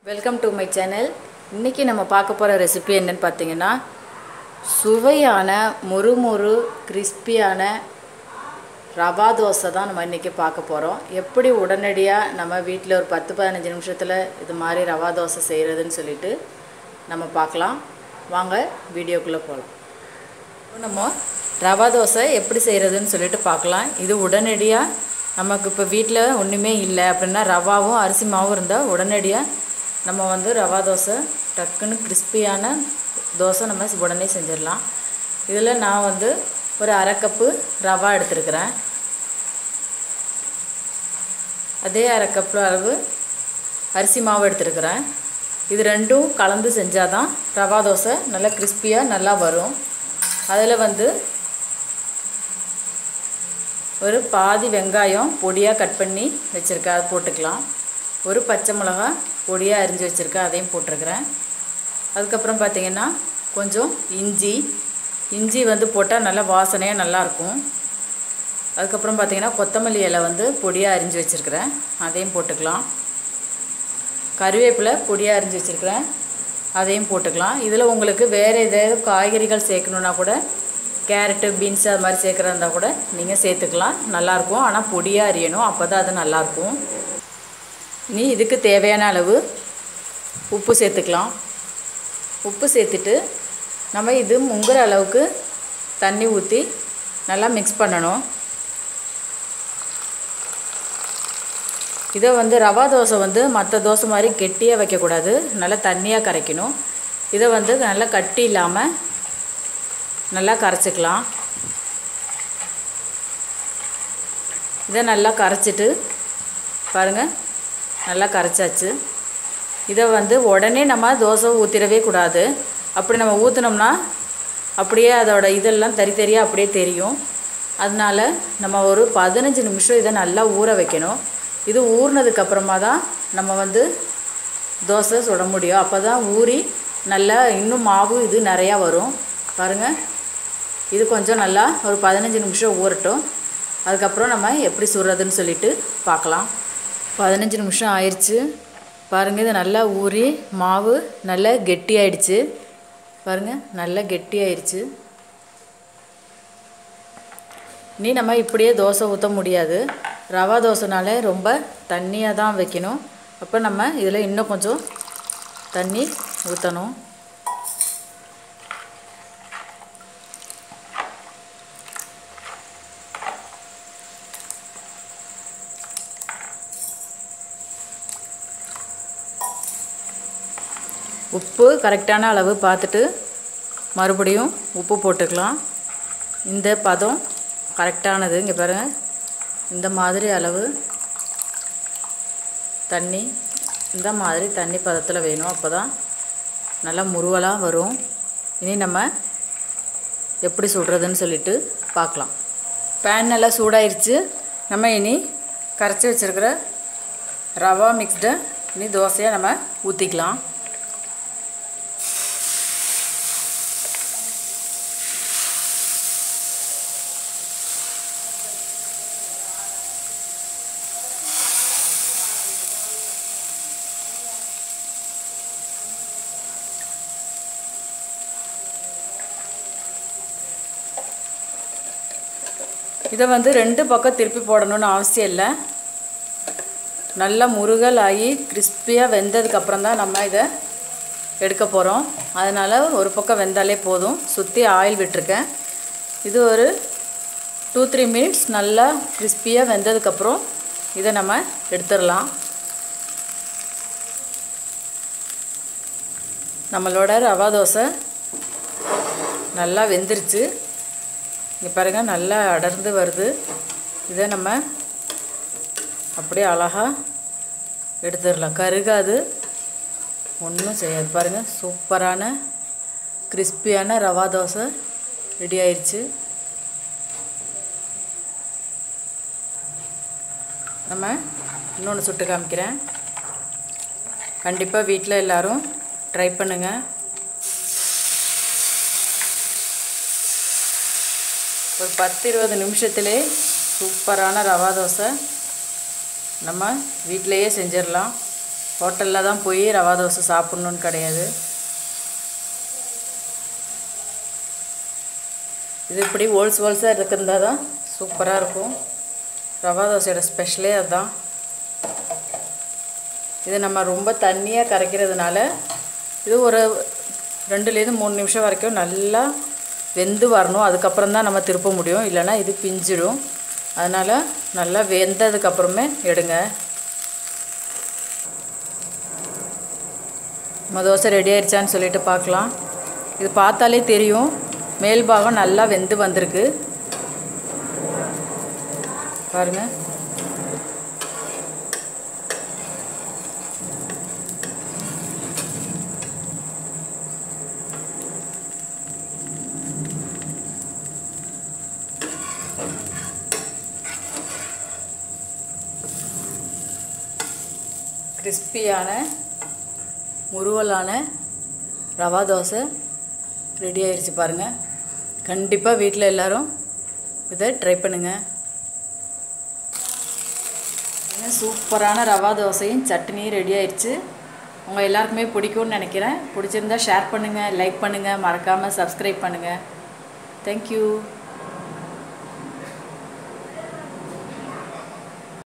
Welcome to my channel. இன்றைக்கி நம்ம பார்க்க போகிற ரெசிபி என்னென்னு பார்த்தீங்கன்னா, சுவையான முறுமுறு கிறிஸ்பியான ரவா தோசை தான் நம்ம இன்றைக்கி பார்க்க போகிறோம். எப்படி உடனடியாக நம்ம வீட்டில் ஒரு 10-15 நிமிஷத்தில் இது மாதிரி ரவா தோசை செய்கிறதுன்னு சொல்லிட்டு நம்ம பார்க்கலாம். வாங்க வீடியோக்குள்ளே போகலாம். நம்ம ரவா தோசை எப்படி செய்கிறதுன்னு சொல்லிட்டு பார்க்கலாம். இது உடனடியாக நமக்கு இப்போ வீட்டில் ஒன்றுமே இல்லை அப்படின்னா ரவாவும் அரிசி மாவும் இருந்தால் உடனடியாக நம்ம ரவா தோசை டக்குன்னு கிறிஸ்பியான தோசை நம்ம உடனே செஞ்சிடலாம். இதில் நான் ஒரு அரை கப்பு ரவா எடுத்துருக்கிறேன். அதே அரை கப்பு அளவு அரிசி மாவு எடுத்துருக்கிறேன். இது ரெண்டும் கலந்து செஞ்சால் தான் ரவா தோசை நல்லா கிறிஸ்பியாக நல்லா வரும். அதில் ஒரு பாதி வெங்காயம் பொடியாக கட் பண்ணி வச்சுருக்கேன், அது போட்டுக்கலாம். ஒரு பச்சை மிளகா பொடியாக அரிஞ்சு வச்சுருக்கேன், அதையும் போட்டிருக்கிறேன். அதுக்கப்புறம் பார்த்திங்கன்னா கொஞ்சம் இஞ்சி போட்டால் நல்லா வாசனையாக நல்லாயிருக்கும். அதுக்கப்புறம் பார்த்திங்கன்னா கொத்தமல்லி இலை பொடியாக அரிஞ்சு வச்சுருக்கிறேன், அதையும் போட்டுக்கலாம். கருவேப்பிலை பொடியாக அரிஞ்சு வச்சுருக்கிறேன், அதையும் போட்டுக்கலாம். இதில் உங்களுக்கு வேறு ஏதாவது காய்கறிகள் சேர்க்கணுன்னா கூட கேரட்டு பீன்ஸு அது மாதிரி சேர்க்குறதா இருந்தால் கூட நீங்கள் சேர்த்துக்கலாம், நல்லாயிருக்கும். ஆனால் பொடியாக அரியணும், அப்போ தான் அது நல்லாயிருக்கும். இனி இதுக்கு தேவையான அளவு உப்பு சேர்த்துக்கலாம். உப்பு சேர்த்துட்டு நம்ம இது முங்குற அளவுக்கு தண்ணி ஊற்றி நல்லா மிக்ஸ் பண்ணணும். இதை ரவா தோசை மற்ற தோசை மாதிரி கெட்டியாக வைக்கக்கூடாது, நல்லா தண்ணியாக கரைக்கணும். இதை நல்லா கட்டி இல்லாமல் நல்லா கரைச்சிக்கலாம். இதை நல்லா கரைச்சிட்டு பாருங்கள், நல்லா கரைச்சாச்சு. இதை உடனே நம்ம தோசை ஊற்றிடவே கூடாது. அப்படி நம்ம ஊற்றினோம்னா அப்படியே அதோட இதெல்லாம் தரியாக அப்படியே தெரியும். அதனால் நம்ம ஒரு 15 நிமிஷம் இதை நல்லா ஊற வைக்கணும். இது ஊறினதுக்கப்புறமா தான் நம்ம தோசை சுட முடியும். அப்போ தான் ஊறி நல்லா இன்னும் மாவு இது நிறையா வரும். பாருங்கள், இது கொஞ்சம் நல்லா ஒரு 15 நிமிஷம் ஊறட்டும். அதுக்கப்புறம் நம்ம எப்படி சுடுறதுன்னு சொல்லிட்டு பார்க்கலாம். 15 நிமிஷம் ஆயிடுச்சு. பாருங்கள், இது நல்லா ஊறி மாவு நல்லா கெட்டியாயிடுச்சு. பாருங்கள், நல்லா கெட்டியாயிடுச்சு. இனி நம்ம இப்படியே தோசை ஊற்ற முடியாது. ரவா தோசைனாலே ரொம்ப தண்ணியாக தான் வைக்கணும். அப்போ நம்ம இதில் இன்னும் கொஞ்சம் தண்ணி ஊற்றணும். உப்பு கரெக்டான அளவு பார்த்துட்டு மறுபடியும் உப்பு போட்டுக்கலாம். இந்த பதம் கரெக்டானது. இங்கே பாருங்கள், இந்த மாதிரி அளவு தண்ணி, இந்த மாதிரி தண்ணி பதத்தில் வேணும். அப்போ தான் நல்லா முறுவலாக வரும். இனி நம்ம எப்படி சுடுறதுன்னு சொல்லிட்டு பார்க்கலாம். பேன் நல்லா சூடாயிருச்சு. நம்ம இனி கரைச்சி வச்சுருக்கிற ரவா மிக்ஸ்டை இனி தோசையாக நம்ம ஊற்றிக்கலாம். இதை 2 பக்கம் திருப்பி போடணும்னு அவசியம் இல்லை. நல்லா முருகல் ஆகி கிறிஸ்பியாக வெந்ததுக்கப்புறம் தான் நம்ம இதை எடுக்க போகிறோம். அதனால் ஒரு பக்கம் வெந்தாலே போதும். சுற்றி ஆயில் விட்டுருக்கேன். இது ஒரு 2-3 மினிட்ஸ் நல்லா கிறிஸ்பியாக வெந்ததுக்கப்புறம் இதை நம்ம எடுத்துடலாம். நம்மளோட ரவா தோசை நல்லா வெந்துருச்சு. இங்கே பாருங்கள், நல்லா அடர்ந்து வருது. இதை நம்ம அப்படியே அழகாக எடுத்துடலாம். கருகாது, ஒன்றும் செய்யாது. பாருங்கள், சூப்பரான கிறிஸ்பியான ரவா தோசை ரெடி ஆயிடுச்சு. நம்ம இன்னொன்று சுட்டு காமிக்கிறேன். கண்டிப்பாக வீட்டில் எல்லோரும் ட்ரை பண்ணுங்கள். ஒரு 10-20 நிமிஷத்திலே சூப்பரான ரவா தோசை நம்ம வீட்டிலையே செஞ்சிடலாம். ஹோட்டலில் தான் போய் ரவா தோசை சாப்பிட்ணுன்னு கிடையாது. இது இப்படி ஹோல்ஸாக இருக்கிறதா தான் சூப்பராக இருக்கும். ரவா தோசையோட ஸ்பெஷலே அதுதான். இது நம்ம ரொம்ப தண்ணியாக கரைக்கிறதுனால இது ஒரு 2-3 நிமிஷம் வரைக்கும் நல்லா வெந்து வரணும். அதுக்கப்புறம் தான் நம்ம திருப்ப முடியும், இல்லைன்னா இது பிஞ்சிடும். அதனால் நல்லா வெந்ததுக்கப்புறமே எடுங்க. நம்ம தோசை ரெடி ஆயிடுச்சான்னு சொல்லிட்டு பார்க்கலாம். இது பார்த்தாலே தெரியும், மேல் பாகம் நல்லா வெந்து வந்திருக்கு பாருங்கள். கிறிஸ்பியான முறுவலான ரவா தோசை ரெடி ஆயிடுச்சு பாருங்கள். கண்டிப்பாக வீட்டில் எல்லோரும் இதை ட்ரை பண்ணுங்கள். சூப்பரான ரவா தோசையும் சட்னியும் ரெடி ஆயிடுச்சு. உங்கள் எல்லாருக்குமே பிடிக்கும்னு நினைக்கிறேன். பிடிச்சிருந்தா ஷேர் பண்ணுங்கள், லைக் பண்ணுங்கள், மறக்காமல் சப்ஸ்கிரைப் பண்ணுங்கள். தேங்க்யூ.